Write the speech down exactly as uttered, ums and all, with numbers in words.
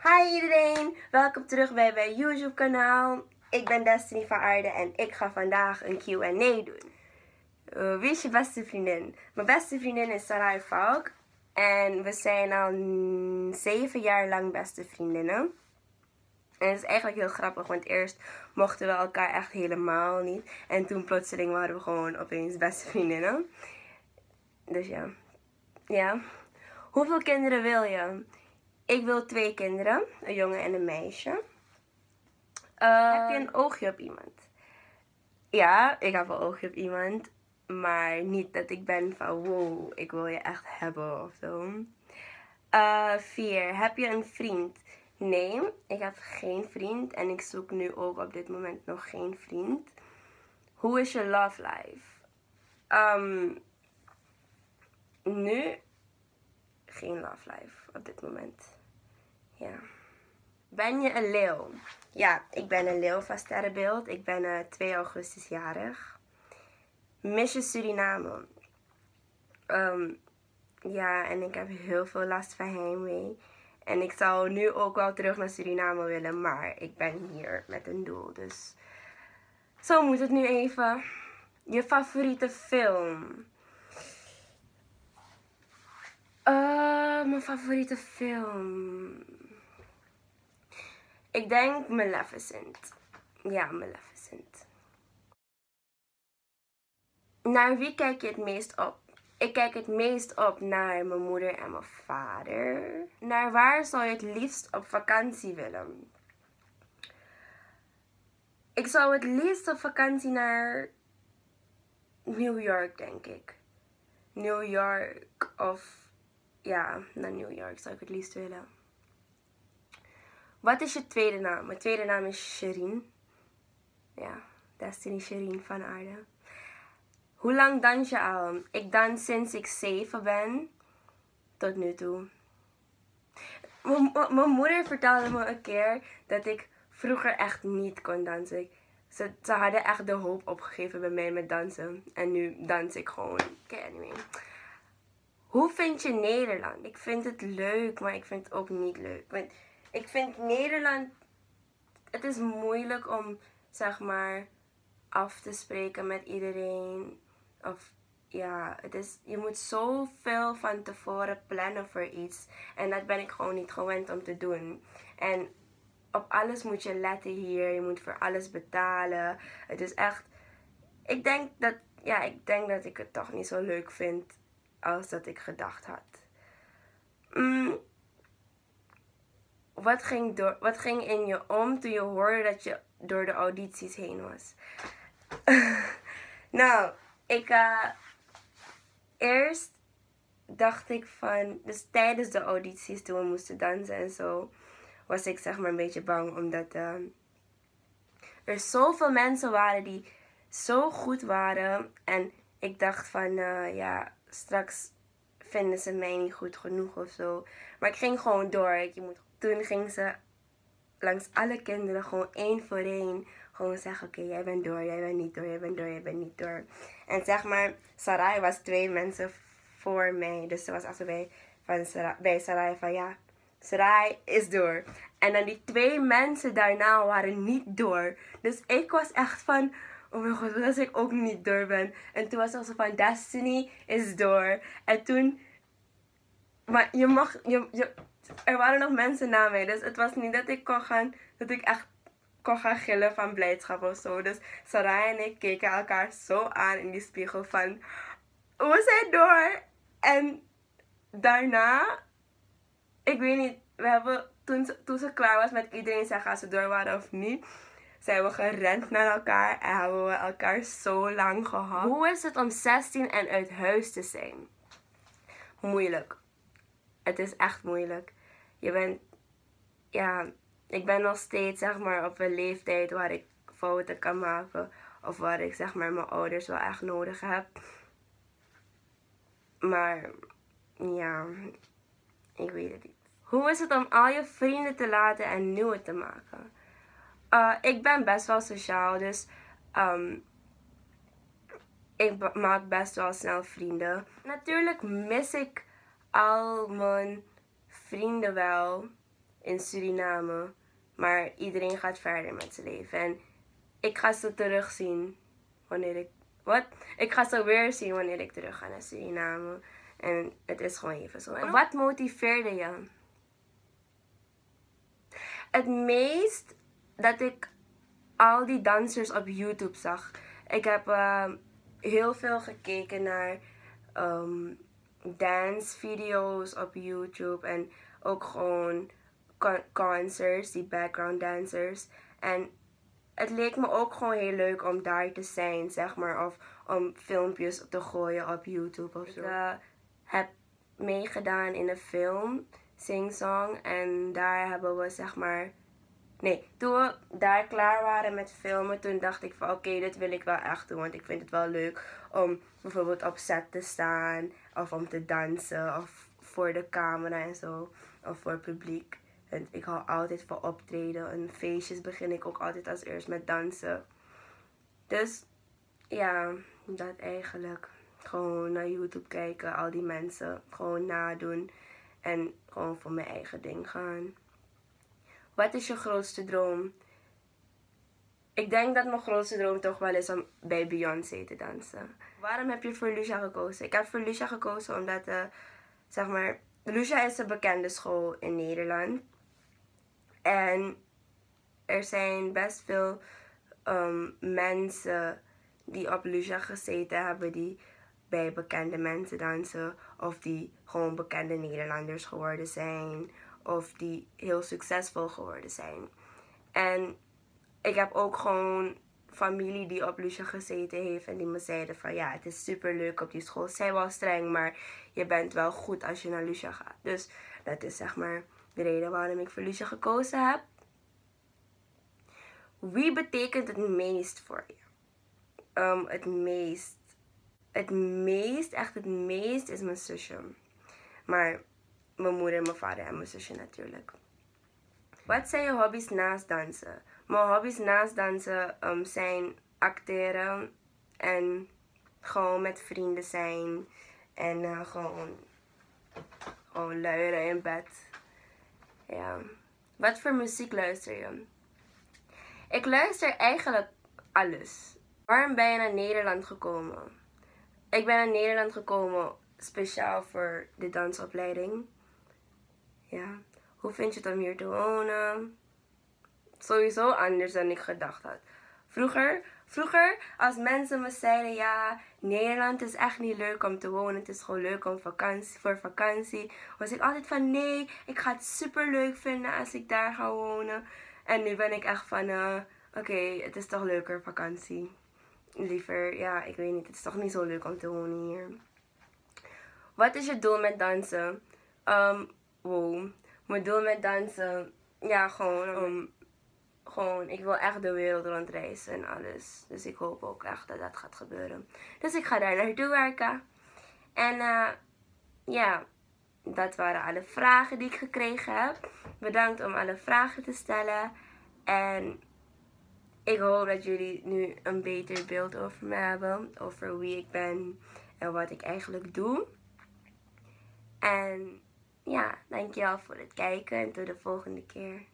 Hi iedereen, welkom terug bij mijn YouTube kanaal. Ik ben Destiny van Aarde en ik ga vandaag een Q en A doen. Uh, wie is je beste vriendin? Mijn beste vriendin is Sarai Falk. En we zijn al zeven jaar lang beste vriendinnen. En het is eigenlijk heel grappig, want eerst mochten we elkaar echt helemaal niet. En toen plotseling waren we gewoon opeens beste vriendinnen. Dus ja. Ja. Hoeveel kinderen wil je? Ik wil twee kinderen, een jongen en een meisje. Uh, heb je een oogje op iemand? Ja, ik heb een oogje op iemand. Maar niet dat ik ben van wow, ik wil je echt hebben of zo. Uh, vier. Heb je een vriend? Nee, ik heb geen vriend. En ik zoek nu ook op dit moment nog geen vriend. Hoe is je love life? Um, nu geen love life op dit moment. Ja. Ben je een leeuw? Ja, ik ben een leeuw van sterrenbeeld. Ik ben uh, twee augustus jarig. Mis je Suriname? Um, ja, en ik heb heel veel last van heimwee. En ik zou nu ook wel terug naar Suriname willen, maar ik ben hier met een doel. Dus zo moet het nu even. Je favoriete film? Uh, mijn favoriete film... Ik denk Maleficent. Ja, Maleficent. Naar wie kijk je het meest op? Ik kijk het meest op naar mijn moeder en mijn vader. Naar waar zou je het liefst op vakantie willen? Ik zou het liefst op vakantie naar New York, denk ik. New York of... Ja, naar New York zou ik het liefst willen. Wat is je tweede naam? Mijn tweede naam is Sherin. Ja, Destiny Sherin van Aarde. Hoe lang dans je al? Ik dans sinds ik zeven ben. Tot nu toe. Mijn moeder vertelde me een keer dat ik vroeger echt niet kon dansen. Ze, ze hadden echt de hoop opgegeven bij mij met dansen. En nu dans ik gewoon. Oké, anyway. Hoe vind je Nederland? Ik vind het leuk, maar ik vind het ook niet leuk. Want ik vind Nederland... Het is moeilijk om, zeg maar, af te spreken met iedereen. Of ja, het is, je moet zoveel van tevoren plannen voor iets. En dat ben ik gewoon niet gewend om te doen. En op alles moet je letten hier. Je moet voor alles betalen. Het is echt... Ik denk dat, ja, ik denk dat ik het toch niet zo leuk vind als dat ik gedacht had. Mm. Wat ging, door, wat ging in je om toen je hoorde dat je door de audities heen was? Nou, ik... Uh, eerst dacht ik van... Dus tijdens de audities, toen we moesten dansen en zo... was ik zeg maar een beetje bang. Omdat uh, er zoveel mensen waren die zo goed waren. En ik dacht van... Uh, ja, straks vinden ze mij niet goed genoeg of zo. Maar ik ging gewoon door. Je moet... Toen ging ze langs alle kinderen gewoon één voor één gewoon zeggen, oké, okay, jij bent door, jij bent niet door, jij bent door, jij bent niet door. En zeg maar, Sarai was twee mensen voor mij. Dus ze was echt bij, van Sarai, bij Sarai van, ja, Sarai is door. En dan die twee mensen daarna waren niet door. Dus ik was echt van, oh mijn god, wat als ik ook niet door ben. En toen was het zo van, Destiny is door. En toen, maar je mag, je, je, er waren nog mensen na mij. Dus het was niet dat ik kon gaan, dat ik echt kon gaan gillen van blijdschap of zo. Dus Sarai en ik keken elkaar zo aan in die spiegel van, we zijn door. En daarna, ik weet niet, we hebben, toen ze, toen ze klaar was met iedereen zeggen als ze door waren of niet, zijn we gerend naar elkaar en hebben we elkaar zo lang gehad. Hoe is het om zestien en uit huis te zijn? Moeilijk. Het is echt moeilijk. Je bent, ja, ik ben nog steeds zeg maar op een leeftijd waar ik fouten kan maken. Of waar ik zeg maar mijn ouders wel echt nodig heb. Maar, ja, ik weet het niet. Hoe is het om al je vrienden te laten en nieuwe te maken? Uh, ik ben best wel sociaal, dus um, ik maak best wel snel vrienden. Natuurlijk mis ik al mijn vrienden wel. in Suriname. Maar iedereen gaat verder met zijn leven. En ik ga ze terugzien wanneer ik... Wat? Ik ga ze weer zien wanneer ik terug ga naar Suriname. En het is gewoon even zo. En wat motiveerde je? Het meest dat ik al die dansers op YouTube zag. Ik heb uh, heel veel gekeken naar um, dance video's op YouTube. En ook gewoon con concerts, die background dancers. En het leek me ook gewoon heel leuk om daar te zijn, zeg maar. Of om filmpjes te gooien op YouTube of zo. Ik uh, heb meegedaan in een film, Sing Song. En daar hebben we, zeg maar... Nee, toen we daar klaar waren met filmen, toen dacht ik van oké, okay, dit wil ik wel echt doen. Want ik vind het wel leuk om bijvoorbeeld op set te staan. Of om te dansen. Of voor de camera en zo. Of voor het publiek. En ik hou altijd van optreden. En feestjes begin ik ook altijd als eerst met dansen. Dus ja, dat eigenlijk. Gewoon naar YouTube kijken, al die mensen. Gewoon nadoen. En gewoon voor mijn eigen ding gaan. Wat is je grootste droom? Ik denk dat mijn grootste droom toch wel is om bij Beyoncé te dansen. Waarom heb je voor Lucia gekozen? Ik heb voor Lucia gekozen omdat, uh, zeg maar, Lucia is een bekende school in Nederland. En er zijn best veel um, mensen die op Lucia gezeten hebben die bij bekende mensen dansen. Of die gewoon bekende Nederlanders geworden zijn. Of die heel succesvol geworden zijn. En ik heb ook gewoon familie die op Lucia gezeten heeft. En die me zeiden van ja, het is super leuk op die school. Ze zijn wel streng, maar je bent wel goed als je naar Lucia gaat. Dus dat is zeg maar de reden waarom ik voor Lucia gekozen heb. Wie betekent het meest voor je? Um, het meest. Het meest, echt het meest is mijn zusje. Maar mijn moeder, mijn vader en mijn zusje natuurlijk. Wat zijn je hobby's naast dansen? Mijn hobby's naast dansen um, zijn acteren. En gewoon met vrienden zijn. En uh, gewoon, gewoon luieren in bed. Ja. Wat voor muziek luister je? Ik luister eigenlijk alles. Waarom ben je naar Nederland gekomen? Ik ben naar Nederland gekomen speciaal voor de dansopleiding. Ja. Hoe vind je het om hier te wonen? Sowieso anders dan ik gedacht had. Vroeger, vroeger als mensen me zeiden, ja, Nederland is echt niet leuk om te wonen. Het is gewoon leuk om vakantie, voor vakantie. Was ik altijd van, nee, ik ga het super leuk vinden als ik daar ga wonen. En nu ben ik echt van, uh, oké, okay, het is toch leuker vakantie. Liever, ja, ik weet niet, het is toch niet zo leuk om te wonen hier. Wat is je doel met dansen? Um, wow. Mijn doel met dansen, ja, gewoon, um, gewoon, ik wil echt de wereld rondreizen en alles. Dus ik hoop ook echt dat dat gaat gebeuren. Dus ik ga daar naartoe werken. En uh, ja, dat waren alle vragen die ik gekregen heb. Bedankt om alle vragen te stellen. En ik hoop dat jullie nu een beter beeld over me hebben. Over wie ik ben en wat ik eigenlijk doe. En ja, dankjewel voor het kijken en tot de volgende keer.